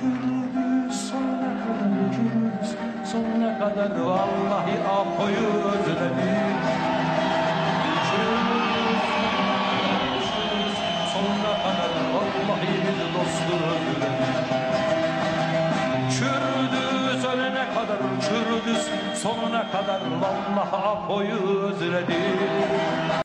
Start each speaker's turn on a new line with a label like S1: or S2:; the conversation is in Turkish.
S1: Kürdüz sonuna kadar, Kürdüz sonuna kadar, vallahi Apo'yu özledik. Kürdüz sonuna kadar, vallahi biz dostu özledik. Kürdüz ölene kadar, Kürdüz sonuna kadar, vallahi Apo'yu özledik.